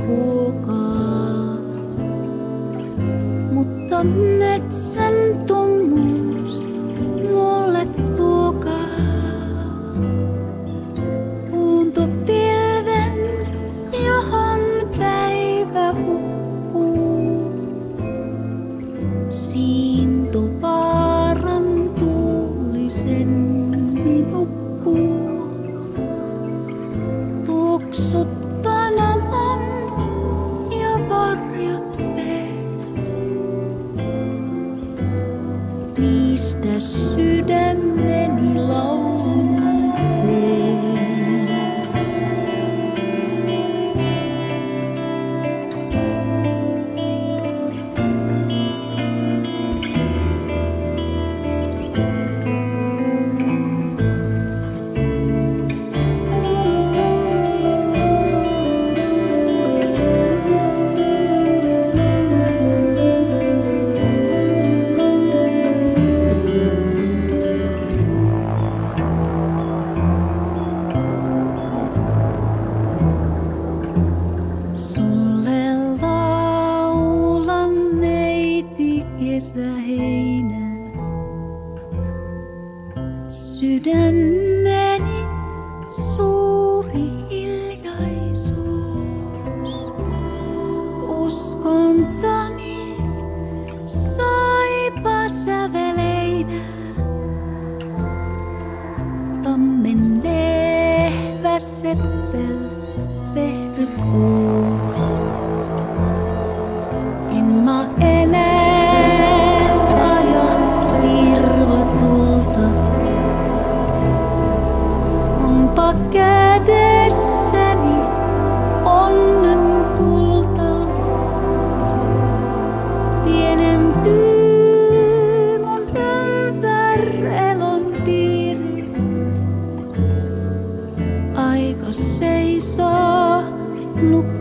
puukaa. Mutta metsän tummuus mulle tuokaa. Puuntopilven, johon päivä hukkuu. Siintopaaran tuulisen nukkuu. Tuoksut panaman ja varjot veen. Niistä sydämeni laulun teen. Sulle laulan neiti kesäheinä. Sydämeni suuri hiljaisuus. Uskontani saipasäveleinä. Tammen lehvä seppel vehryt uus. En mä enää aja virvatulta. Onpa kädessäni onnen kulta. Pienentyy mun ympär elon piiri. Aika seisoo